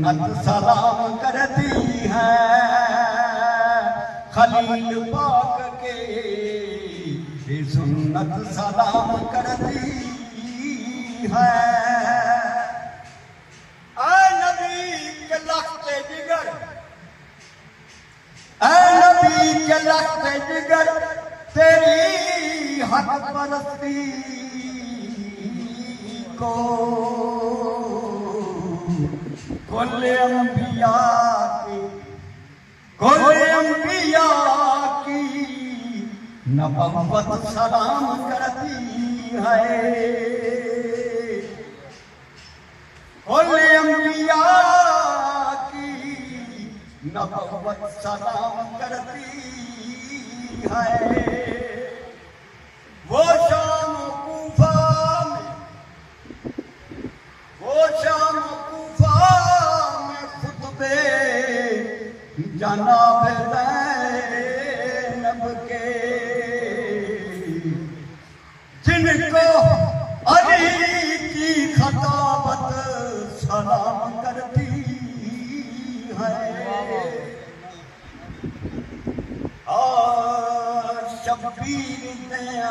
सुन्नत सलाम करती है खलील पाक के सुन्नत सलाम करती है। ऐ नबी के लख्ते जिगर, ऐ नबी के लख्ते जिगर तेरी हक परस्ती को कुल अंबिया की नबुव्वत सलाम करती है। कुल अंबिया की नबुव्वत सलाम करती है। वो शाम कूफा में, वो शाम कूफा में खुतबे जनाब ज़ैनब के, जिनको अली की खताबत सलाम करती है। और शब्बीर